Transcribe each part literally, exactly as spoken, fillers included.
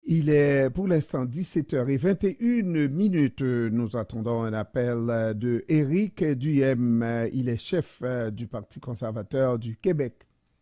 Il est pour l'instant dix-sept heures vingt et une minutes. Nous attendons un appel de Éric Duhem. Il est chef du Parti conservateur du Québec.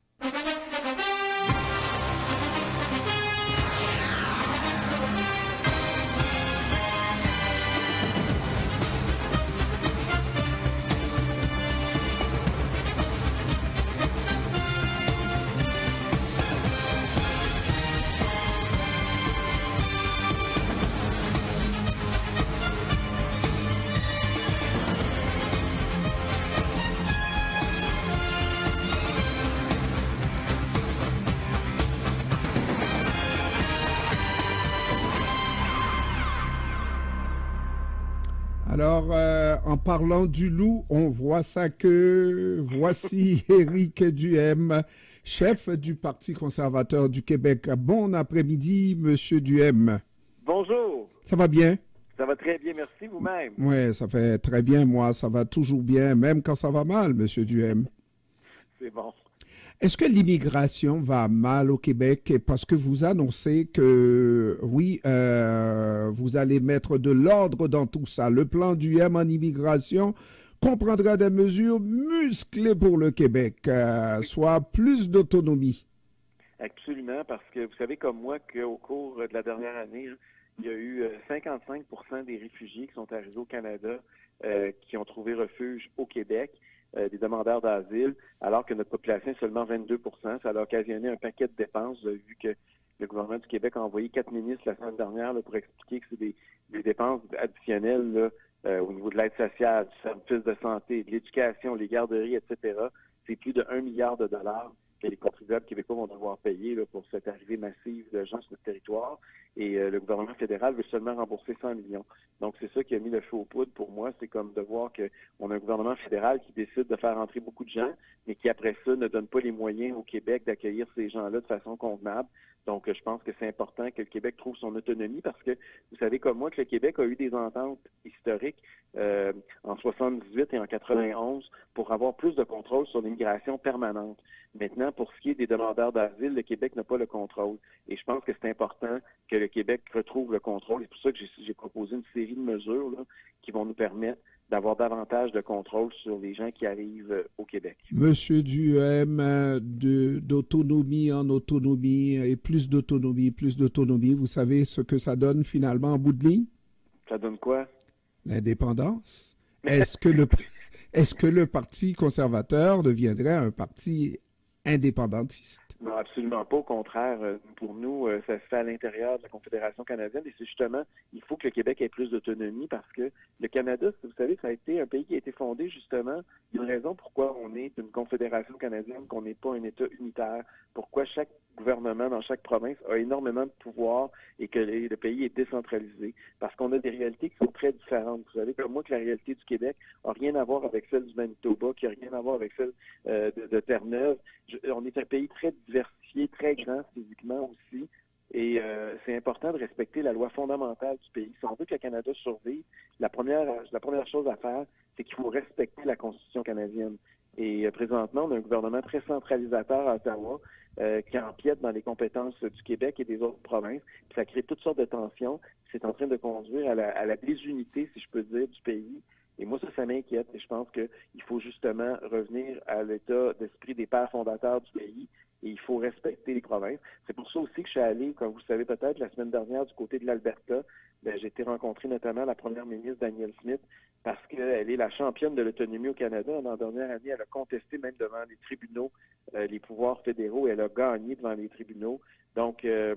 Alors, euh, en parlant du loup, on voit ça que voici Éric Duhem, chef du Parti conservateur du Québec. Bon après-midi, Monsieur Duhem. Bonjour. Ça va bien? Ça va très bien, merci vous-même. Oui, ça fait très bien, moi. Ça va toujours bien, même quand ça va mal, Monsieur Duhem. C'est bon. Est-ce que l'immigration va mal au Québec parce que vous annoncez que, oui, euh, vous allez mettre de l'ordre dans tout ça? Le plan Duhem en immigration comprendra des mesures musclées pour le Québec, euh, soit plus d'autonomie. Absolument, parce que vous savez comme moi qu'au cours de la dernière année, il y a eu cinquante-cinq pour cent des réfugiés qui sont arrivés au Canada euh, qui ont trouvé refuge au Québec. Euh, des demandeurs d'asile, alors que notre population est seulement vingt-deux pour cent. Ça a occasionné un paquet de dépenses. Vous avez vu que le gouvernement du Québec a envoyé quatre ministres la semaine dernière là, pour expliquer que c'est des, des dépenses additionnelles là, euh, au niveau de l'aide sociale, du service de santé, de l'éducation, les garderies, et cetera. C'est plus de un milliard de dollars que les contribuables québécois vont devoir payer là, pour cette arrivée massive de gens sur notre territoire. Et euh, le gouvernement fédéral veut seulement rembourser cent millions. Donc, c'est ça qui a mis le feu aux poudres pour moi. C'est comme de voir qu'on a un gouvernement fédéral qui décide de faire entrer beaucoup de gens, mais qui, après ça, ne donne pas les moyens au Québec d'accueillir ces gens-là de façon convenable. Donc, je pense que c'est important que le Québec trouve son autonomie parce que vous savez comme moi que le Québec a eu des ententes historiques euh, en soixante-dix-huit et en quatre-vingt-onze pour avoir plus de contrôle sur l'immigration permanente. Maintenant, pour ce qui est des demandeurs d'asile, le Québec n'a pas le contrôle. Et je pense que c'est important que le Québec retrouve le contrôle. C'est pour ça que j'ai proposé une série de mesures là, qui vont nous permettre d'avoir davantage de contrôle sur les gens qui arrivent euh, au Québec. Monsieur Duhem, de, d'autonomie en autonomie et plus d'autonomie, plus d'autonomie, vous savez ce que ça donne finalement en bout de ligne? Ça donne quoi? L'indépendance. Est-ce que le est-ce que le Parti conservateur deviendrait un parti indépendantiste? Non, absolument pas. Au contraire, pour nous, ça se fait à l'intérieur de la Confédération canadienne et c'est justement, il faut que le Québec ait plus d'autonomie parce que le Canada, vous savez, ça a été un pays qui a été fondé justement, il y a une raison pourquoi on est une Confédération canadienne, qu'on n'est pas un État unitaire, pourquoi chaque gouvernement dans chaque province a énormément de pouvoir et que le pays est décentralisé parce qu'on a des réalités qui sont très différentes. Vous savez, comme moi, que la réalité du Québec n'a rien à voir avec celle du Manitoba, qui n'a rien à voir avec celle euh, de, de Terre-Neuve. Je, on est un pays très diversifié, très grand physiquement aussi. Et euh, c'est important de respecter la loi fondamentale du pays. Si on veut que le Canada survive, la première, la première chose à faire, c'est qu'il faut respecter la Constitution canadienne. Et euh, présentement, on a un gouvernement très centralisateur à Ottawa euh, qui empiète dans les compétences du Québec et des autres provinces. Puis ça crée toutes sortes de tensions. C'est en train de conduire à la, à la désunité, si je peux dire, du pays. Et moi, ça, ça m'inquiète. Et je pense qu'il faut justement revenir à l'état d'esprit des pères fondateurs du pays. Et il faut respecter les provinces. C'est pour ça aussi que je suis allé, comme vous le savez peut-être, la semaine dernière du côté de l'Alberta. Ben, j'ai été rencontrer notamment la première ministre Danielle Smith parce qu'elle est la championne de l'autonomie au Canada. L'an dernière année, elle a contesté même devant les tribunaux euh, les pouvoirs fédéraux. Elle a gagné devant les tribunaux. Donc, euh,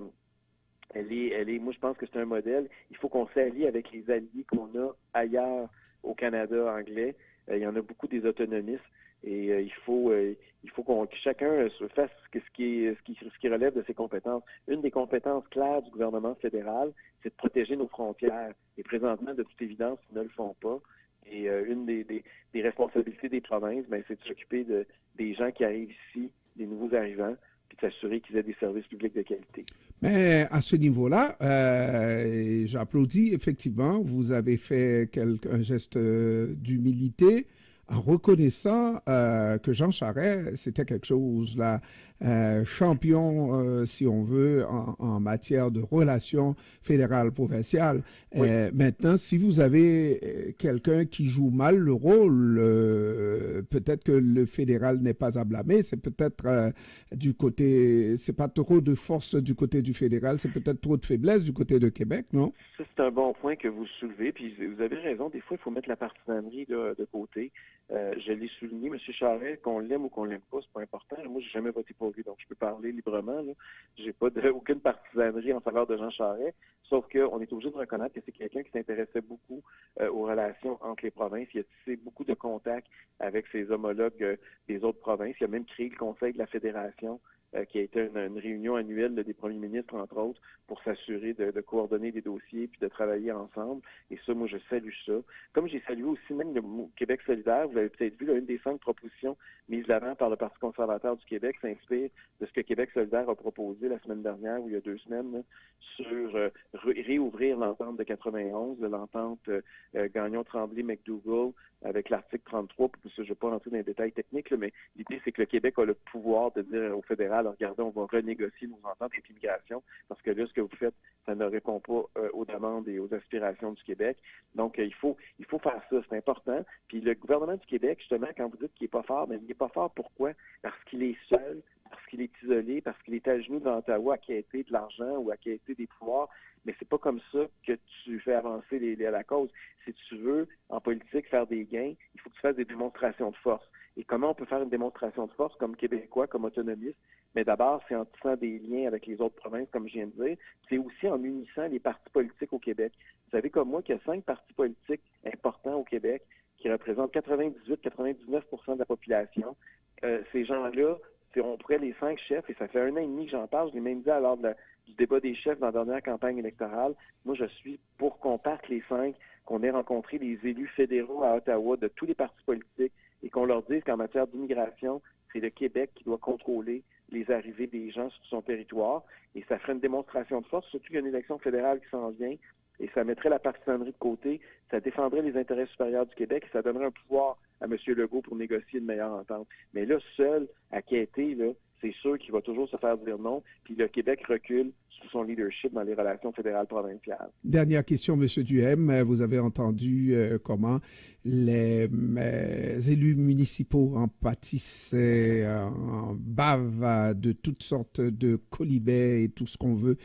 elle est, elle est, moi, je pense que c'est un modèle. Il faut qu'on s'allie avec les alliés qu'on a ailleurs au Canada anglais. Euh, il y en a beaucoup des autonomistes. Et euh, il faut euh, il faut qu'on que chacun euh, se fasse ce qui est ce qui ce qui relève de ses compétences. Une des compétences claires du gouvernement fédéral, c'est de protéger nos frontières. Et présentement, de toute évidence, ils ne le font pas. Et euh, une des, des, des responsabilités des provinces, ben, c'est de s'occuper de des gens qui arrivent ici, des nouveaux arrivants, puis de s'assurer qu'ils aient des services publics de qualité. Mais à ce niveau-là, euh, j'applaudis effectivement. Vous avez fait quelque, un geste d'humilité en reconnaissant euh, que Jean Charest, c'était quelque chose là, euh, champion, euh, si on veut, en, en matière de relations fédérales-provinciales. Oui. Euh, maintenant, si vous avez quelqu'un qui joue mal le rôle, euh, peut-être que le fédéral n'est pas à blâmer, c'est peut-être euh, du côté, c'est pas trop de force du côté du fédéral, c'est peut-être trop de faiblesse du côté de Québec, non? Ça, c'est un bon point que vous soulevez, puis vous avez raison, des fois, il faut mettre la partisanerie là, de côté. Euh, je l'ai souligné, M. Charest, qu'on l'aime ou qu'on l'aime pas, c'est pas important. Moi, j'ai jamais voté pour lui, donc je peux parler librement. Là. J'ai pas de, aucune partisanerie en faveur de Jean Charest, sauf qu'on est obligé de reconnaître que c'est quelqu'un qui s'intéressait beaucoup euh, aux relations entre les provinces. Il a tissé beaucoup de contacts avec ses homologues euh, des autres provinces. Il a même créé le Conseil de la Fédération, euh, qui a été une, une réunion annuelle là, des premiers ministres, entre autres, pour s'assurer de, de coordonner des dossiers puis de travailler ensemble. Et ça, moi, je salue ça. Comme j'ai salué aussi même le Québec solidaire, vous l'avez peut-être vu, là, une des cinq propositions mises de l'avant par le Parti conservateur du Québec s'inspire de ce que Québec solidaire a proposé la semaine dernière ou il y a deux semaines là, sur euh, ré réouvrir l'entente de quatre-vingt-onze, l'entente euh, Gagnon-Tremblay-McDougall avec l'article trente-trois. Pour ça, je ne vais pas rentrer dans les détails techniques, là, mais l'idée, c'est que le Québec a le pouvoir de dire au fédéral, regardez, on va renégocier nos ententes avec l'immigration parce que là, ce que vous faites, ça ne répond pas euh, aux demandes et aux aspirations du Québec. Donc, euh, il faut il faut faire ça, c'est important. Puis le gouvernement du Québec, justement, quand vous dites qu'il n'est pas fort, mais il n'est pas fort, pourquoi? Parce qu'il est seul, parce qu'il est isolé, parce qu'il est à genoux dans Ottawa à quêter de l'argent ou à quêter des pouvoirs. Mais c'est pas comme ça que tu fais avancer les, les, la cause. Si tu veux, en politique, faire des gains, il faut que tu fasses des démonstrations de force. Et comment on peut faire une démonstration de force comme Québécois, comme autonomiste? Mais d'abord, c'est en tissant des liens avec les autres provinces, comme je viens de dire. C'est aussi en unissant les partis politiques au Québec. Vous savez comme moi qu'il y a cinq partis politiques importants au Québec qui représentent quatre-vingt-dix-huit à quatre-vingt-dix-neuf pour cent de la population. Euh, ces gens-là, on pourrait les cinq chefs, et ça fait un an et demi que j'en parle, je l'ai même dit à l'ordre de la, du débat des chefs dans la dernière campagne électorale. Moi, je suis pour qu'on parte les cinq, qu'on ait rencontré les élus fédéraux à Ottawa de tous les partis politiques et qu'on leur dise qu'en matière d'immigration, c'est le Québec qui doit contrôler les arrivées des gens sur son territoire. Et ça ferait une démonstration de force, surtout qu'il y a une élection fédérale qui s'en vient. Et ça mettrait la partisanerie de côté, ça défendrait les intérêts supérieurs du Québec et ça donnerait un pouvoir à M. Legault pour négocier une meilleure entente. Mais là, seul, à quêter, là, c'est sûr qu'il va toujours se faire dire non, puis le Québec recule sous son leadership dans les relations fédérales provinciales. Dernière question, M. Duhem. Vous avez entendu euh, comment les euh, élus municipaux en pâtissaient, en bavent de toutes sortes de colibets et tout ce qu'on veut.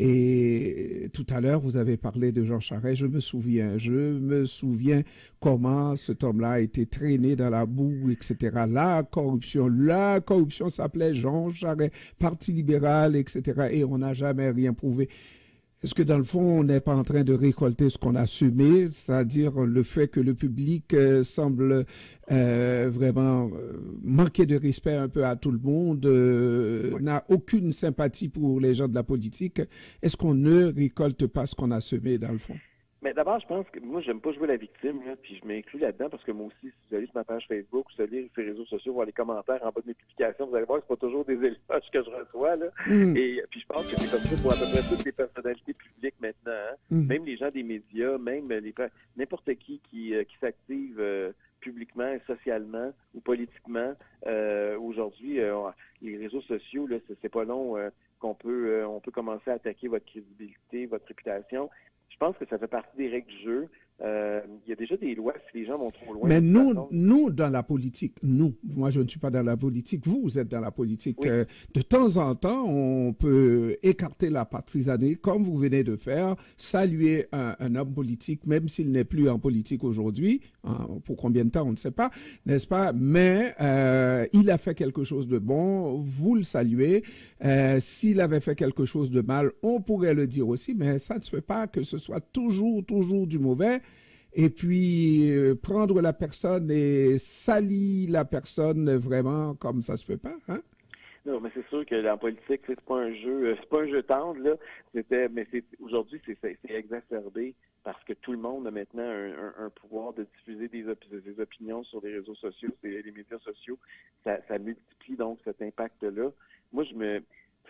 Et tout à l'heure, vous avez parlé de Jean Charest. Je me souviens, je me souviens comment cet homme-là a été traîné dans la boue, et cetera. La corruption, la corruption s'appelait Jean Charest, Parti libéral, et cetera. Et on n'a jamais rien prouvé. Est-ce que dans le fond, on n'est pas en train de récolter ce qu'on a semé, c'est-à-dire le fait que le public euh, semble euh, vraiment euh, manquer de respect un peu à tout le monde, euh, Oui. n'a aucune sympathie pour les gens de la politique. Est-ce qu'on ne récolte pas ce qu'on a semé dans le fond? Mais d'abord, je pense que moi, j'aime pas jouer la victime, là, puis je m'inclus là-dedans parce que moi aussi, si vous allez sur ma page Facebook ou si vous allez sur les réseaux sociaux, voir les commentaires en bas de mes publications, vous allez voir que c'est pas toujours des éloges que je reçois, là. Mm. Et puis je pense que c'est comme ça pour à peu près toutes les personnalités publiques maintenant, hein. Mm. Même les gens des médias, même les n'importe qui qui, euh, qui s'active euh, publiquement et socialement ou politiquement. Euh, aujourd'hui, euh, les réseaux sociaux, là, c'est pas long euh, qu'on peut euh, on peut commencer à attaquer votre crédibilité, votre réputation. Je pense que ça fait partie des règles du jeu. Euh, il y a déjà des lois si les gens vont trop loin. Mais nous, façon. nous, dans la politique, nous, moi je ne suis pas dans la politique, vous, vous êtes dans la politique. Oui. Euh, de temps en temps, on peut écarter la partisanerie, comme vous venez de faire, saluer un, un homme politique, même s'il n'est plus en politique aujourd'hui, hein, pour combien de temps, on ne sait pas, n'est-ce pas? Mais euh, il a fait quelque chose de bon, vous le saluez. Euh, s'il avait fait quelque chose de mal, on pourrait le dire aussi, mais ça ne se fait pas que ce soit toujours, toujours du mauvais. Et puis, euh, prendre la personne et salir la personne vraiment comme ça se peut pas, hein? Non, mais c'est sûr que en politique, c'est pas un jeu, c'est pas un jeu tendre, là. C'était, mais c'est, aujourd'hui, c'est, c'est exacerbé parce que tout le monde a maintenant un, un, un pouvoir de diffuser des, op des opinions sur les réseaux sociaux, les, les médias sociaux. Ça, ça multiplie donc cet impact-là. Moi, je me,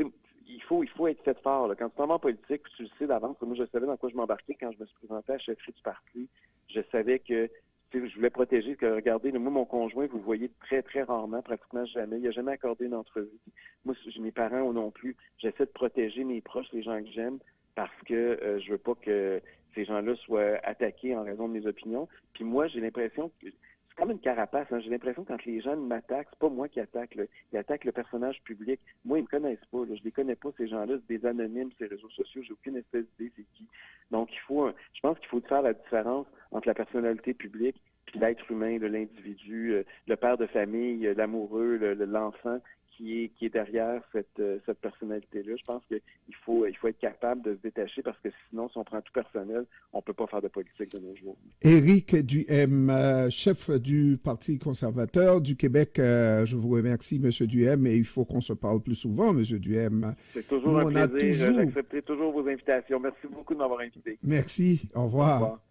il faut, il faut être fait fort, là. Quand tu t'en vas en politique, tu le sais d'avance. Moi, je savais dans quoi je m'embarquais quand je me suis présenté à la chefferie du parti. Je savais que tu sais, je voulais protéger, que regardez, moi, mon conjoint, vous le voyez très, très rarement, pratiquement jamais. Il n'a jamais accordé une entrevue. Moi, mes parents non plus. J'essaie de protéger mes proches, les gens que j'aime, parce que euh, je veux pas que ces gens-là soient attaqués en raison de mes opinions. Puis moi, j'ai l'impression que c'est comme une carapace. Hein. J'ai l'impression que quand les gens m'attaquent, c'est pas moi qui attaque. Là. Ils attaquent le personnage public. Moi, ils me connaissent pas. Là. Je les connais pas, ces gens-là. C'est des anonymes sur les réseaux sociaux. J'ai aucune espèce d'idée c'est qui. Donc, il faut, je pense qu'il faut faire la différence entre la personnalité publique puis l'être humain, l'individu, le père de famille, l'amoureux, l'enfant qui est, qui est derrière cette, cette personnalité-là. Je pense qu'il faut, il faut être capable de se détacher parce que sinon, si on prend tout personnel, on ne peut pas faire de politique de nos jours. Éric Duhem, euh, chef du Parti conservateur du Québec, euh, je vous remercie, M. Duhem, et il faut qu'on se parle plus souvent, M. Duhem. C'est toujours Nous, un plaisir. Toujours... J'accepte toujours vos invitations. Merci beaucoup de m'avoir invité. Merci. Au revoir. Au revoir.